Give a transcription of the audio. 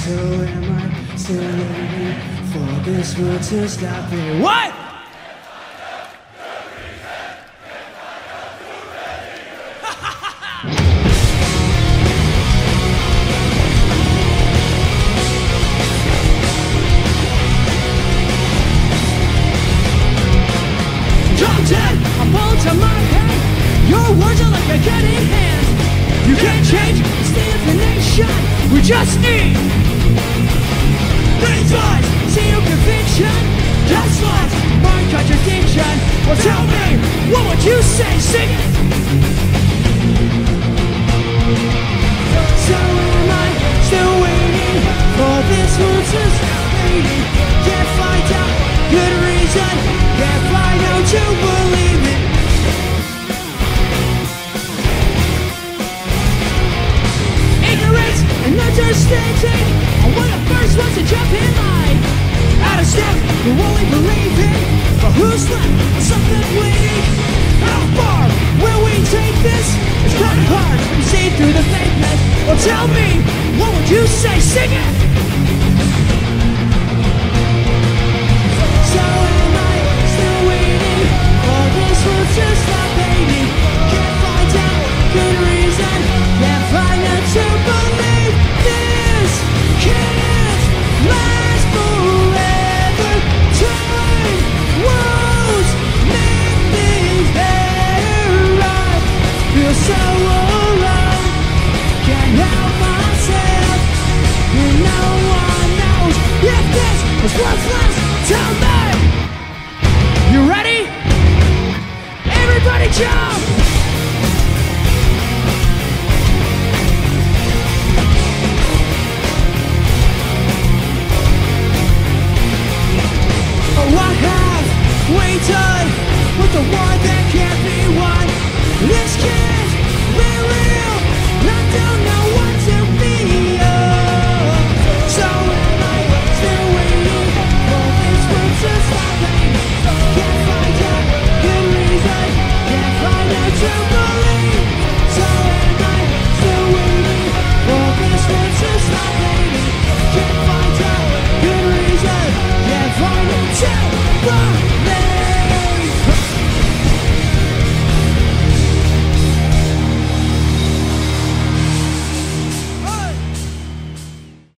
So am I still waiting for this world to stop it? What? Drop dead, a bullet to my head. Your words are like a gun in hand. You can't change the state of the nation. We just need these lies, see no conviction. That's lies, my contradiction. Well, tell me, what would you say? Sing it. So am I still waiting for this world to stop waiting? Can't find out good reason, can't find out to believe it. Ignorance and understanding are one of the first ones to jump in line. Out of step, we're only believing, but who's left? Something weak. How far will we take this? It's kind of hard to see through the fakeness. Well, tell me, what would you say? Sing it! So am I still waiting for this world to stop hating? Can't find out good reason, can't find out to believe this can't last forever. Time won't make things better. I feel so alone, can't help myself, and no one knows if this is what's left.